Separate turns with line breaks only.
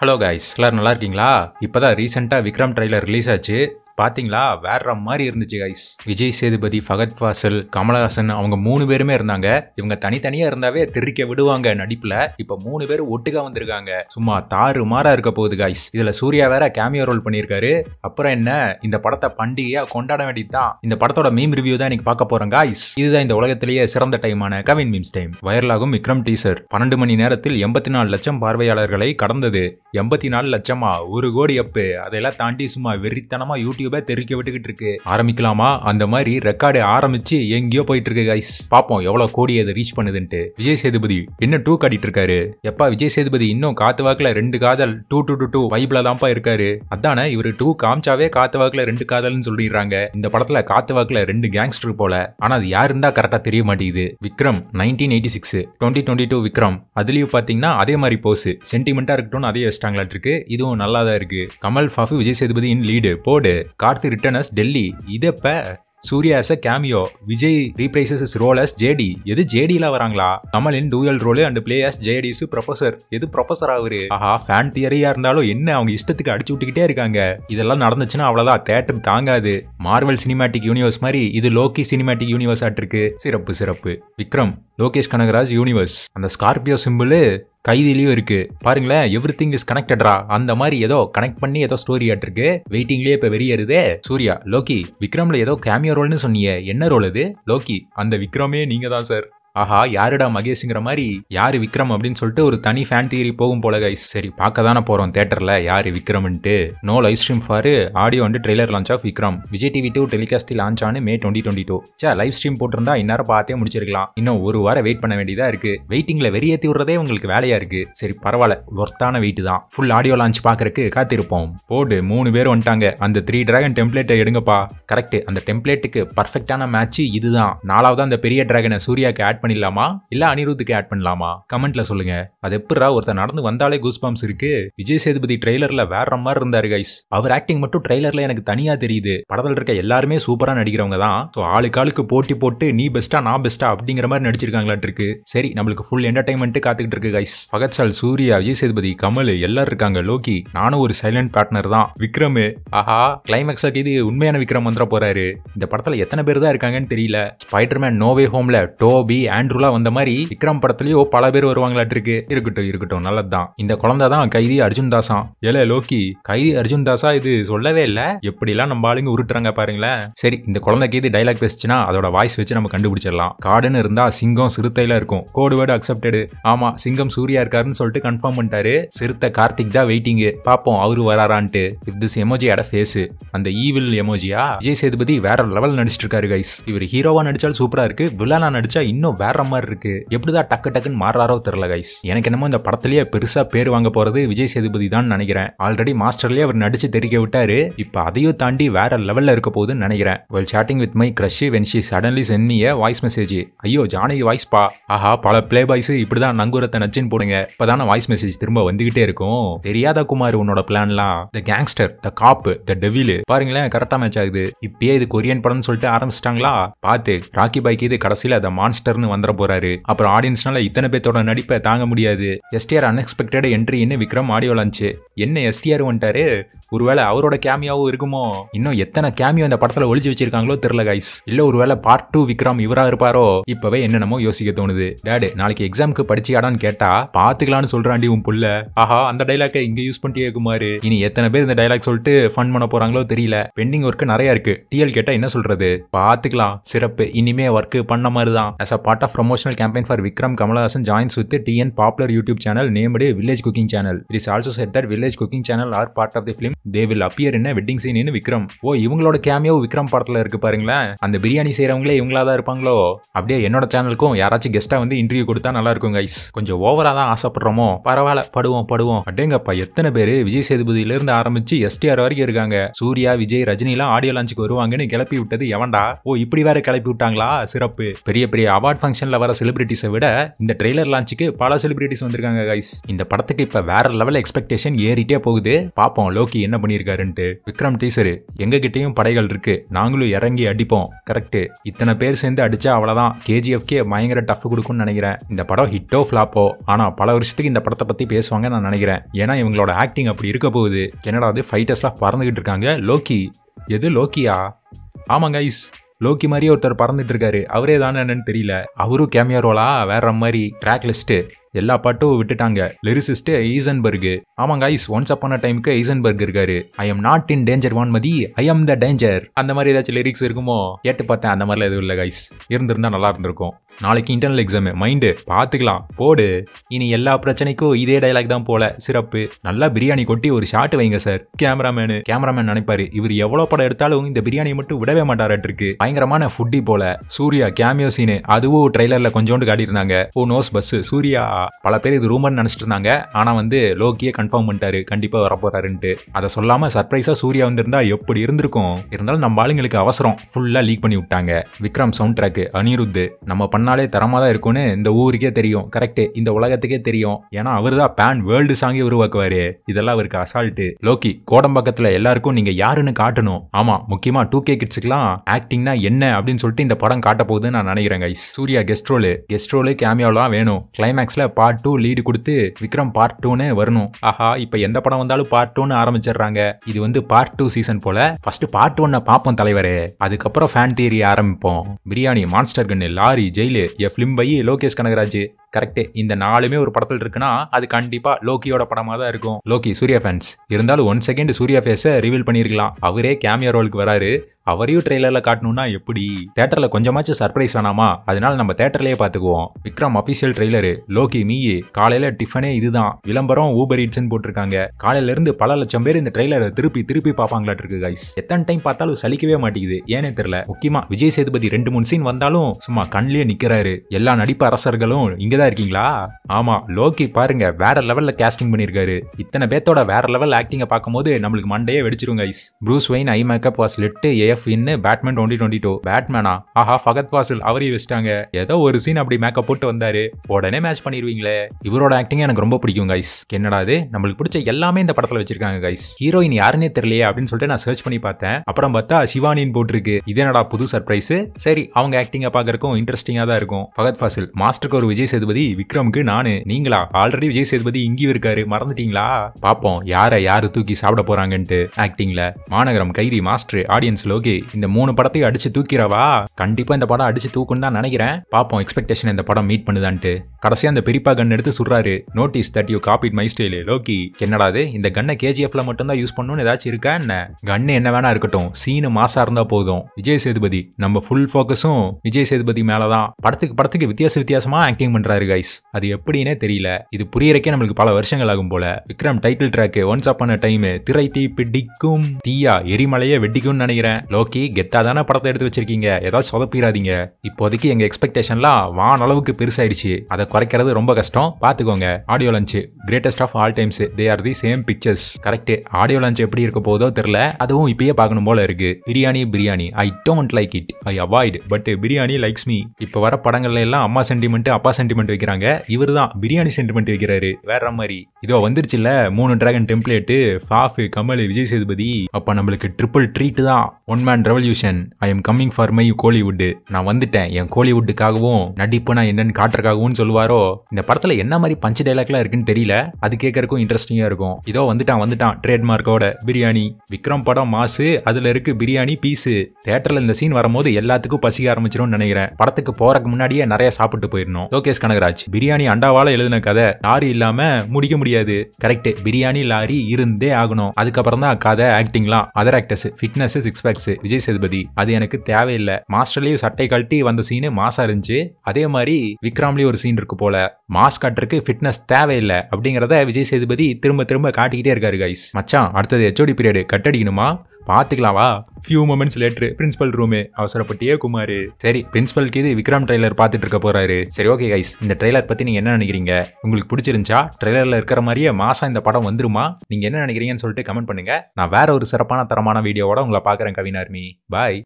Hello guys, எல்லாரும் நல்லா இருக்கீங்களா? இப்போதான் ரீசெண்டாக விக்ரம் ட்ரெய்லர் ரிலீஸ் ஆச்சு. பார்த்தீங்களா? வேற மாதிரி இருந்துச்சு கைஸ். விஜய் சேதுபதி, ஃபஹத்ஃபாசில், கமல்ஹாசன் அவங்க 3 பேருமே இருந்தாங்க. இவங்க தனித்தனியா இருந்தாவே தெரிக்க விடுவாங்க நடிப்புல. இப்போ 3 பேர் ஒட்டுக்கா வந்திருக்காங்க. சும்மா தாறு மாறா இருக்க போகுது கைஸ். இதுல சூர்யா வேற கேமியோ ரோல் பண்ணியிருக்காரு. அப்புறம் என்ன, இந்த படத்தை பண்டிகையா கொண்டாட வேண்டியதுதான். இந்த படத்தோட மீம் ரிவ்யூ தான் இன்னைக்கு பார்க்க போறோம் கைஸ். இதுதான் இந்த உலகத்திலேயே சிறந்த டைமான கவின் மீம்ஸ் டைம். வைரலாகும் விக்ரம் டீசர் 12 மணி நேரத்தில் 84 லட்சம் பார்வையாளர்களை கடந்தது. 84 லட்சமா? 1 கோடி அப்பு. அதெல்லாம் தாண்டி சும்மா வெறித்தனமா யூடியூபே தெரிவிக்க விட்டுக்கிட்டு இருக்கு. ஆரம்பிக்கலாமா? அந்த மாதிரி ரெக்கார்டு ஆரம்பிச்சு எங்கேயோ போயிட்டு இருக்கு கைஸ். பாப்போம் எவ்வளவு கோடி அதை ரீச் பண்ணுதுன்ட்டு. விஜய் சேதுபதி இன்னும் 2 காட்டிட்டு இருக்காரு. எப்பா விஜய் சேதுபதி இன்னும் காத்து வாக்குல 2 காதல் 2 வைப்ல தான்ப்பா இருக்காரு. அதானே இவரு 2 காமிச்சாவே காத்து வாக்குல 2 காதல்னு சொல்லிடுறாங்க. இந்த படத்துல காத்து வாக்குல 2 கேங்ஸ்டர் போல. ஆனா அது யாரு இருந்தா கரெக்டா தெரிய மாட்டேங்குது. விக்ரம் 1986 2022 விக்ரம். அதுலயும் பாத்தீங்கன்னா அதே மாதிரி போஸ் சென்டிமெண்டா இருக்கட்டும் அதே வச்சிட்டாங்களாட்டு இருக்கு. இதுவும் நல்லா தான் இருக்கு. கமல் ஃபாஃபு விஜய் சேதுபதி இன் லீடு போடு. Karthi return as Delhi. இதப்ப Suriya as a cameo. Vijay reprises his role as JD. எது JDல வராங்களா? Kamal in dual role and play as JD's professor. எது ப்ரொஃபசர் அவரு? ஆஹா, ஃபேன் தியரியா இருந்தாலும் என்ன அவங்க இஷ்டத்துக்கு அடிச்சு விட்டுக்கிட்டே இருக்காங்க. இதெல்லாம் நடந்துச்சுன்னா அவ்வளவுதான், தியேட்டர் தாங்காது. மார்வல் சினிமேட்டிக் யூனிவர்ஸ் மாதிரி இது லோக்கி சினிமேட்டிக் யூனிவர்ஸ் ஆட்டு இருக்கு. சிறப்பு சிறப்பு. விக்ரம் லோகேஷ் கனகராஜ் அந்த ஸ்கார்பியோ சிம்பிள் கைதிலையும் இருக்கு பாருங்களேன். எவ்ரிதிங் இஸ் கனெக்டட்ரா. அந்த மாதிரி ஏதோ கனெக்ட் பண்ணி ஏதோ ஸ்டோரி ஆட்டிருக்கு. வெயிட்டிங்லயே இப்ப வெறியருதே. சூர்யா லோக்கி விக்ரம்ல ஏதோ கேமியோ ரோல்னு சொன்னீங்க, என்ன ரோல் அது? லோக்கி அந்த விக்ரமே நீங்க தான் சார். ஆஹா, யாருடா மகேஷ்ங்கிற மாதிரி யாரு விக்ரம் அப்படின்னு சொல்லிட்டு ஒரு தனி ஃபேன் தியரி போகும் போல கைஸ். சரி பார்க்க தானே போறோம் தியேட்டர்ல யாரு விக்ரம்ன்ட்டு. No live stream for audio and trailer launch of Vikram. Vijay TV 2 telecast launch ஆன May 2022. லைவ் ஸ்ட்ரீம் போட்டிருந்தா இந்நேரம் பார்த்தே முடிச்சிருக்கலாம். இன்னும் ஒரு வாரம் வெயிட் பண்ண வேண்டியதா இருக்கு. வெயிட்டிங்ல வெறியேற்றி விடுறதே உங்களுக்கு வேலையா இருக்கு. சரி பரவாயில்ல, ஒர்த்தான வெயிட் தான். ஃபுல் ஆடியோ லான்ச் பாக்குறதுக்கு காத்திருப்போம். போடு 3 பேர் வந்துட்டாங்க. அந்த 3 டிராகன் டெம்ப்ளேட்டை எடுங்கப்பா. கரெக்ட், அந்த டெம்ப்ளேட்டுக்கு பர்ஃபெக்டான மேட்ச் இதுதான். 4வது அந்த பெரிய டிராகனை சூர்யாக்கு ஆட் பண்ணிடலாமா இல்ல அனிருத்துக்கு ஆட் பண்ணலாமா? கமெண்ட்ல சொல்லுங்க. அது எப்படா ஒருத்தர் நடந்து வந்தாலே கூஸ்பம்ஸ் இருக்கு. விஜய் சேதுபதி ட்ரெய்லர்ல வேற மாதிரி இருந்தாரு கைஸ். அவர் ஆக்டிங் மட்டும் ட்ரெய்லர்ல எனக்கு தனியா தெரியுது. படத்துல இருக்க எல்லாருமே சூப்பரா நடிக்கிறவங்க தான். சோ ஆளுக்கு போட்டி போட்டு நீ பெஸ்டா நான் பெஸ்டா அப்படிங்கிற மாதிரி நடிச்சிருக்காங்களாட்டு இருக்கு. சரி நம்மளுக்கு ஃபுல் என்டர்டைன்மெண்ட் காத்துக்கிட்டு இருக்கு கைஸ். ஃபஹத்ஃபாசில், சூர்யா, விஜய் சேதுபதி, கமல் எல்லாரும் இருக்காங்க. லோக்கி நானும் ஒரு சைலண்ட் பார்ட்னர் தான். விக்ரம் ஆஹா, கிளைமேக்ஸாக்கு இது உண்மையான விக்ரம் வந்துட போறாரு. இந்த படத்துல எத்தனை பேர் தான் இருக்காங்கன்னு தெரியல. ஸ்பைடர்மேன் நோவே ஹோம்ல டோபி ஆண்ட்ரூலா வந்த மாதிரி விக்ரம் படத்துலயும் பல பேர் வருவாங்களாட்டு இருக்கு. இருக்கட்டும் நல்லதுதான். இந்த குழந்தை தான் கைதி அர்ஜுன் தாஸா. ஏல லோக்கி, கைதி அர்ஜுன் தாஸா? இது சொல்லவே இல்ல. எப்படிலாம் நம்ம ஆளுங்க உருட்டுறாங்க பாருங்களேன். சரி, இந்த குழந்தைக்கு இது டைலாக் பேசிச்சுன்னா அதோட வாய்ஸ் வச்சு நம்ம கண்டுபிடிச்சிடலாம். காடுன்னு இருந்தா சிங்கம் சிறுத்தையில இருக்கும். Code word accepted. ஆமா, சிங்கம் சூர்யா இருக்காருன்னு சொல்லிட்டு கன்ஃபார்ம் பண்ணிட்டாரு. சிறுத்தை கார்த்திக் தான் வெயிட்டிங். பாப்போம் அவரு வராரான்ட்டு. இஃப் திஸ் எமோஜியோட ஃபேஸ் அந்த ஈவில் எமோஜியா? விஜய் சேதுபதி வேற லெவல் நடிச்சிட்டு இருக்காரு கைஸ். இவர் ஹீரோவா நடிச்சாலும் சூப்பரா இருக்கு, வில்லனா நடிச்சா இன்னும் வேற மாதிரி இருக்கு. எப்படிதான் டக்குன்னு மாறாரோ தெரியல கைஸ். எனக்கு என்னமோ இந்த படத்திலேயே பெருசா பேர் வாங்க போறது விஜய் சேதுபதி தான் நினைக்கிறேன். ஆல்ரெடி மாஸ்டர்லயே அவர் நடிச்சு தெரிவிக்க விட்டாரு. இப்ப அதையும் தாண்டி வேற லெவல்ல இருக்க போகுதுன்னு நினைக்கிறேன். while chatting with my crush when she suddenly sent me a voice message. ஐயோ ஜானகி வாய்ஸ் பா. ஆஹா, பல பிளே பாய்ஸ் இப்படிதான் நங்கூரத்தை நச்சுன்னு போடுங்க. இப்பதான வாய்ஸ் மெசேஜ் திரும்ப வந்துகிட்டே இருக்கும். தெரியாத குமார் உன்னோட பிளான்லாம். The gangster, the cop, the devil. பாருங்களேன் கரெக்டா மேட்ச் ஆகுது. இப்பயே இது கொரியன் படம்னு சொல்லிட்டு ஆரம்பிச்சிட்டாங்களா? பார்த்து ராக்கி பாய்க்கு இது கடைசியில த மான்ஸ்டர்னு வந்துட போறாரு. அப்புறம் ஆடியன்ஸ்னால இத்தனை பேத்தோட நடிப்பை தாங்க முடியாது. எஸ்டிஆர் அன்எக்ஸ்பெக்டட் என்ட்ரின்னு விக்ரம் ஆடியோ லான்ச். என்ன எஸ்டிஆர் வந்துட்டாரு? ஒருவேளை அவரோட கேமியாவும் இருக்குமோ? இன்னும் எத்தனை கேமியோ இந்த படத்துல ஒளிச்சு வச்சிருக்காங்களோ தெரியல கைஸ். இல்ல ஒருவேளை பார்ட் 2 விக்ரம் இவரா இருப்பாரோ? இப்பவே என்னென்னமோ யோசிக்க தோணுது. டேடு நாளைக்கு எக்ஸாமுக்கு படிச்சியாடான்னு கேட்டா பாத்துக்கலான்னு சொல்றாண்டி உன் புள்ள. ஆஹா, அந்த டைலாக்கை இங்க யூஸ் பண்ணிட்டே குமாரு. இனி எத்தனை பேர் இந்த டைலாக் சொல்லிட்டு ஃபன் பண்ண போறாங்களோ தெரியல. பெண்டிங் ஒர்க் நிறைய இருக்கு. டிஎல் கேட்டா என்ன சொல்றது? பாத்துக்கலாம். சிறப்பு. இனிமே ஒர்க் பண்ண மாதிரி தான். as a part of promotional campaign for Vikram, Kamal joins with the TN popular YouTube channel named Village Cooking Channel. It is also said that Village Cooking Channel are part of the film. They will appear in a wedding scene in Vikram. ஓ, இவங்களோட cameo Vikram படத்துல இருக்கு பாருங்களேன். அந்த பிரியாணி செய்யறவங்களே இவங்களா தான் இருப்பாங்களோ? அப்படியே என்னோட சேனலுக்கும் யாராச்சும் கெஸ்டா வந்து இன்டர்வியூ கொடுத்தா நல்லா இருக்கும் கைஸ். கொஞ்சம் ஓவரா தான் ஆசைப்படுறோமோ? பரவாயில்ல, படுவோம். அடேங்கப்பா, எத்தனை பேரு விஜய் சேதுபதியில இருந்து ஆரம்பிச்சு எஸ்டிஆர் வரைக்கும் இருக்காங்க. சூர்யா, விஜய், ரஜினி எல்லாம் ஆடியோ லான்ச்சுக்கு வருவாங்கன்னு கிளப்பி விட்டது எவன்டா? ஓ, இப்படி வேற கிளப்பி விட்டாங்களா? சிறப்பு. பெரிய அவார்ட் ஃபங்க்ஷன்ல வர செலிபிரிட்டிஸை விட இந்த ட்ரெய்லர் லான்ச்சுக்கு பல செலிபிரிட்டிஸ் வந்திருக்காங்க கைஸ். இந்த படத்துக்கு இப்ப வேற லெவல் எக்ஸ்பெக்டேஷன் ஏறிட்டே போகுது. பாப்போம் லோக்கி என்ன பண்ணியிருக்காருன்ட்டு. விக்ரம் டீசரு, எங்க கிட்டயும் படைகள் இருக்கு, நாங்களும் இறங்கி அடிப்போம். கரெக்ட், இத்தனை பேர் சேர்ந்து அடிச்சா அவ்வளவுதான், கேஜிஎஃப்கே பயங்கர டஃப் கொடுக்கும்னு நினைக்கிறேன். இந்த படம் ஹிட்டோ ஃபிளாப்போ, ஆனா பல வருஷத்துக்கு இந்த படத்தை பத்தி பேசுவாங்க நான் நினைக்கிறேன். ஏன்னா இவங்களோட ஆக்டிங் அப்படி இருக்க போகுது. என்னடா அது ஃபைட்டர்ஸ்லாம் பறந்துகிட்டு இருக்காங்க. லோக்கி, எது லோக்கியா? ஆமாங்க ஐஸ், லோக்கி மாதிரியே ஒருத்தர் பறந்துட்டு இருக்காரு. அவரே தானே என்னன்னு தெரியல. அவரும் கேமியோ ரோலா வேற மாதிரி. ட்ராக் லிஸ்ட் எல்லா பாட்டும் விட்டுட்டாங்க. Lyricist Heisenberg. ஆமாங்க ஐஸ், ஒன்ஸ் அப்பான டைமுக்கு ஈசன்பர்க் இருக்காரு. I am not in danger Vanmathi, I am the danger. அந்த மாதிரி ஏதாச்சும் லிரிக்ஸ் இருக்குமோ கேட்டு பார்த்தேன். அந்த மாதிரிலாம் எதுவும் இல்லை கைஸ். இருந்திருந்தா நல்லா இருந்திருக்கும். நாளைக்கு இன்டர்னல் எக்ஸாம், மைண்டு பார்த்துக்கலாம் போடு. இனி எல்லா பிரச்சனைக்கும் இதே டைலாக் தான் போல. சிறப்பு. நல்லா பிரியாணி கொட்டி ஒரு ஷாட் வைங்க சார். கேமராமேன் நினைப்பாரு, இவர் எவ்வளவு படம் எடுத்தாலும் இந்த பிரியாணியை மட்டும் விடவே மாட்டாருக்கு. பயங்கரமான ஃபுட்டி போல. சூர்யா கேமியோ சீனு, அதுவும் ட்ரெய்லர்ல கொஞ்சோண்டு காட்டியிருந்தாங்க. ஓ நோஸ் பஸ் சூர்யா. பல பேர் இது ரூமர் நினைச்சிட்டு இருந்தாங்க. ஆனா லோக்கியே கன்ஃபார்ம் பண்ணிட்டாரு கண்டிப்பா வரப்போறாருன்ட்டு. அதை சொல்லாம சர்ப்ரைஸா சூர்யா வந்திருந்தா எப்படி இருந்திருக்கும். இருந்தாலும் நம்ம ஆளுங்களுக்கு அவசரம், ஃபுல்லா லீக் பண்ணி விட்டாங்க. விக்ரம் சவுண்ட் ட்ராக் அனிருத் நம்ம பண்ணாலே தரமா தான் இருக்கும்னு இந்த ஊருக்கே தெரியும். கரெக்ட், இந்த உலகத்துக்கே தெரியும். ஏன்னா அவர் தான் பேன் வேர்ல்டு சாங்கே உருவாக்குவாரு. இதெல்லாம் அவருக்கு அசால்ட்டு. லோக்கி கோடம்பாக்கத்துல எல்லாருக்கும் நீங்க யாருன்னு காட்டணும். ஆமா, முக்கியமா 2K கிட்ஸுக்குலாம் ஆக்டிங்னா என்ன அப்படின்னு சொல்லிட்டு இந்த படம் காட்ட போகுதுன்னு நான் நினைக்கிறேன் கைஸ். சூர்யா கெஸ்ட் ரோலு கேமியோலாம் வேணும். கிளைமேக்ஸ்ல பார்ட் 2 லீடு கொடுத்து விக்ரம் பார்ட் 2ன்னு வரணும். ஆஹா, இப்ப எந்த படம் வந்தாலும் பார்ட் 2ன்னு ஆரம்பிச்சிடுறாங்க. இது பார்ட் 2 சீசன் போல. ஃபர்ஸ்ட் பார்ட் 1 பாப்போம் தலைவரே, அதுக்கப்புறம் ஃபேன் தியரி ஆரம்பிப்போம். Biryani, monster gun, lorry, jail, film by Lokesh Kanagaraj. Correct, இந்த 4மே ஒரு படத்தில் இருக்குன்னா அது கண்டிப்பா லோக்கியோட படமா தான் இருக்கும். லோக்கி சூர்யா ஃபேன்ஸ் இருந்தாலும் 1 செகண்ட் சூர்யா ஃபேஸை ரிவீல் பண்ணிருக்கலாம். அவரே கேமியோ ரோலுக்கு வராரு. அவரையும் ட்ரெய்லர்ல காட்டணும்னா எப்படி? தியேட்டர்ல கொஞ்சமாச்சும் சர்ப்ரைஸ் வேணாமா? அதனால நம்ம தியேட்டர்லயே பாத்துக்குவோம். Vikram official trailer. லோக்கி மீயே காலையில டிஃபனே இதுதான். விளம்பரம் ஊபர் ஈட்ஸ்ன்னு போட்டிருக்காங்க. காலையில இருந்து பல லட்சம் பேர் இந்த ட்ரெய்லரை திருப்பி பாப்பாங்களாட்டு இருக்கு கைஸ். எத்தனை டைம் பார்த்தாலும் சலிக்கவே மாட்டேங்குது, ஏனே தெரியல. முக்கியமா விஜய் சேதுபதி 2-3 சீன் வந்தாலும் சும்மா கண்ணிலே நிக்கிறாரு. எல்லா நடிப்பு அரசர்களும் இங்கதான் இருக்கீங்களா? ஆமா, லோக்கி பாருங்க வேற லெவல்ல கேஸ்டிங் பண்ணிருக்காரு. இத்தனை பேத்தோட வேற லெவல் ஆக்டிங்க பார்க்கும்போது நம்மளுக்கு மண்டையே வெடிச்சிரும் guys. Bruce Wayne eye makeup was let AF in Batman 2022. பேட்மேனா? ஆஹா, ஃபஹத்ஃபாசில் அவரையும் வச்சிட்டாங்க. ஏதோ ஒரு சீன் அப்படி மேக்கப் போட்டு வந்தாரு, உடனே மேட்ச் பண்ணிடுவீங்களே. இவரோட ஆக்டிங் எனக்கு ரொம்ப பிடிக்கும் கைஸ். என்னடா இது, நம்மளுக்கு பிடிச்ச எல்லாமே இந்த படத்துல வச்சிருக்காங்க கைஸ். ஹீரோயின் யாருன்னே தெரியலையே அப்படின்னு சொல்லிட்டு நான் சர்ச் பண்ணி பார்த்தேன். அப்புறம் பார்த்தா சிவானின்னு போட்டிருக்கு. இது என்னடா புது சர்ப்ரைஸ். சரி, அவங்க ஆக்டிங்கா பாக்குறதுக்கும் இன்ட்ரெஸ்டிங்கா தான் இருக்கும். ஃபஹத்ஃபாசில் மாஸ்டருக்கு ஒரு விஜய் சேதுபதி, விக்ரமுக்கு நானு. நீங்களா? ஆல்ரெடி விஜய் சேதுபதி இங்கேயும் இருக்காரு, மறந்துட்டீங்களா? பாப்போம் யாரு தூக்கி சாப்பிட போறாங்கன்ட்டு. ஆக்டிங்ல மாநகரம், கைதி, மாஸ்டர், ஆடியன்ஸ், லோகி இந்த 3 படத்தையும் அடிச்சு தூக்கிறவா? கண்டிப்பா இந்த படம் அடிச்சு தூக்குன்னு தான் நினைக்கிறேன். பாப்போம் எக்ஸ்பெக்டேஷன் இந்த படம் மீட் பண்ணுதான்ட்டு. கடைசியா அந்த பெரியப்பா கன் எடுத்து சுடுறாரு. Notice that you copied my style. Lokki, என்னடாது இந்த கன்னை KGFல மட்டும் தான் யூஸ் பண்ணணும்னு ஏதாச்சும் இருக்கா என்ன? கன்னு என்ன வேணா இருக்கட்டும், சீனு மாசா இருந்தா போதும். விஜய் சேதுபதி நம்ம ஃபுல் ஃபோக்கஸும் விஜய் சேதுபதி மேலதான். படத்துக்கு வித்தியாசமா ஆக்டிங் பண்றாரு கைஸ். அது எப்படின்னே தெரியல. இது புரியறக்கே நம்மளுக்கு பல வருஷங்கள் ஆகும் போல. Vikram title track once upon a time, திரை தீ பிடிக்கும், தீயா எரிமலையே வெட்டிக்கும்னு நினைக்கிறேன். லோக்கி கெத்தா தானே படத்தை எடுத்து வச்சிருக்கீங்க, ஏதாவது சொதப்பிடாதீங்க. இப்போதைக்கு எங்க எக்ஸ்பெக்டேஷன்லாம் வான் அளவுக்கு பெருசாயிடுச்சு. அதை குறைக்கிறது ரொம்ப கஷ்டம், பாத்துக்கோங்க. Audio launch greatest of all times, they are the same pictures. Correct, audio launch எப்படி இருக்க போதோ தெரியல, அதுவும் இப்பயே பார்க்கணும் போல இருக்கு. Biryani I don't like it, I avoid, but biryani likes me. இப்ப வர படங்கள்ல எல்லாம் அம்மா சென்டிமெண்ட் அப்பா சென்டிமெண்ட் வைக்கிறாங்க, இவர் தான் பிரியாணி சென்டிமெண்ட் வைக்கிறாரு வேற மாதிரி. இதோ வந்துருச்சுல 3 டிராகன் டெம்ப்ளேட், ஃபாஃப், கமல், விஜய் சேதுபதி. அப்ப நம்மளுக்கு ட்ரிபிள் ட்ரீட் தான். One man revolution, I am coming for my Kollywood. நான் வந்துட்டேன் என் கோலிவுட்டுக்காகவும் நடிப்புனா என்னன்னு காட்டுறக்காகவும் சொல்லுவாரோ. இந்த படத்துல என்ன மாதிரி பஞ்ச் டைலாக்லாம் இருக்குன்னு தெரியல, அது கேட்கறதுக்கும் இன்ட்ரெஸ்டிங்கா இருக்கும். இதோ வந்துட்டான் ட்ரேட்மார்க்கோட பிரியாணி. விக்ரம் படம் மாசு, அதுல இருக்கு பிரியாணி பீஸு. தியேட்டர்ல இந்த சீன் வரும்போது எல்லாத்துக்கும் பசிக்க ஆரம்பிச்சிரும் நினைக்கிறேன். படத்துக்கு போறதுக்கு முன்னாடியே நிறைய சாப்பிட்டு போயிடணும். லோகேஷ் கனகராஜ் பிரியாணி அண்டாவால எழுதின கதை, லாரி இல்லாம முடிக்க முடியாது. கரெக்ட், பிரியாணி லாரி இருந்தே ஆகணும். அதுக்கப்புறம் தான் கதை, ஆக்டிங்லாம். Other actors, fitness, six packs. Vijay Sethupathi அது எனக்கு தேவையில்லை. மாஸ்டர்லயும் சட்டை கழட்டி வந்த சீனு மாசா இருந்துச்சு. அதே மாதிரி விக்ராம்லயும் ஒரு சீன் இருக்கு போல. மாஸ் காட்டுறதுக்கு ஃபிட்னஸ் தேவையில்லை அப்படிங்கறத விஜய் சேதுபதி திரும்ப காட்டிக்கிட்டே இருக்காரு கைஸ். மச்சான் அடுத்தது HOD பீரியட் கட் அடிக்கணுமா? பாத்துக்கலாம் வா. Few moments later principal room, அவசரப்பட்டியே குமாரு. சரி, பிரின்சிபலுக்கு இது விக்ரம் ட்ரெய்லர் பார்த்துட்டு இருக்க போறாரு. சரி ஓகே கைஸ், இந்த ட்ரெய்லர் பத்தி நீங்க என்ன நினைக்கிறீங்க? உங்களுக்கு பிடிச்சிருந்துச்சா? ட்ரெய்லர்ல இருக்கிற மாதிரியே மாசா இந்த படம் வந்துருமா? நீங்க என்ன நினைக்கிறீங்கன்னு சொல்லிட்டு கமெண்ட் பண்ணுங்க. நான் வேற ஒரு சிறப்பான தரமான வீடியோவோட உங்களை பாக்குறேன். கவினார்மி பாய்.